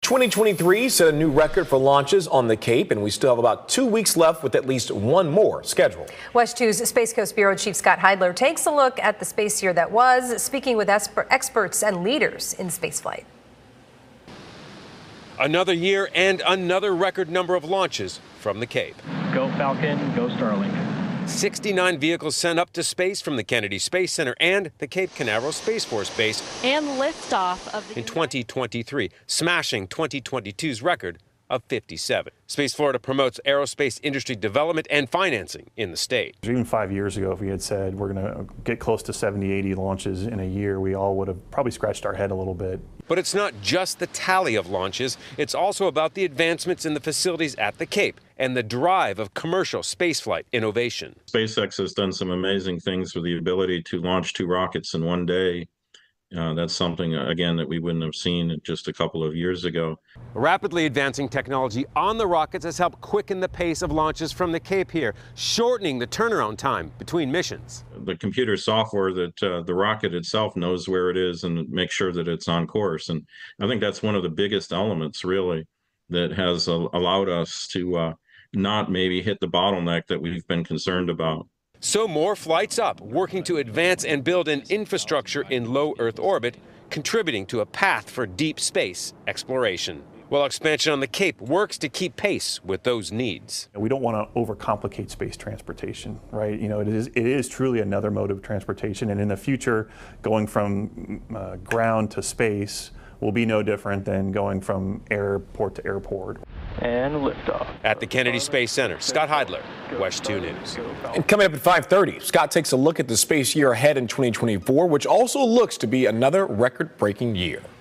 2023 set a new record for launches on the Cape, and we still have about 2 weeks left with at least one more scheduled. WESH 2's Space Coast Bureau Chief Scott Heidler takes a look at the space year that was, speaking with experts and leaders in spaceflight. Another year and another record number of launches from the Cape. Go Falcon, go Starlink. 69 vehicles sent up to space from the Kennedy Space Center and the Cape Canaveral Space Force Base. And liftoff of the in 2023, smashing 2022's record of 57. Space Florida promotes aerospace industry development and financing in the state. Even 5 years ago, if we had said we're going to get close to 70, 80 launches in a year, we all would have probably scratched our head a little bit. But it's not just the tally of launches. It's also about the advancements in the facilities at the Cape and the drive of commercial spaceflight innovation. SpaceX has done some amazing things with the ability to launch 2 rockets in one day. That's something, again, that we wouldn't have seen just a couple of years ago. Rapidly advancing technology on the rockets has helped quicken the pace of launches from the Cape here, shortening the turnaround time between missions. The computer software that the rocket itself knows where it is and makes sure that it's on course. And I think that's one of the biggest elements, really, that has allowed us to not maybe hit the bottleneck that we've been concerned about. So more flights up, working to advance and build an infrastructure in low Earth orbit, contributing to a path for deep space exploration. While expansion on the Cape works to keep pace with those needs. We don't want to overcomplicate space transportation, right? You know, it is truly another mode of transportation, and in the future, going from ground to space will be no different than going from airport to airport. And liftoff. At the Kennedy Space Center, Scott Heidler, WESH 2 News. And coming up at 5:30, Scott takes a look at the space year ahead in 2024, which also looks to be another record-breaking year.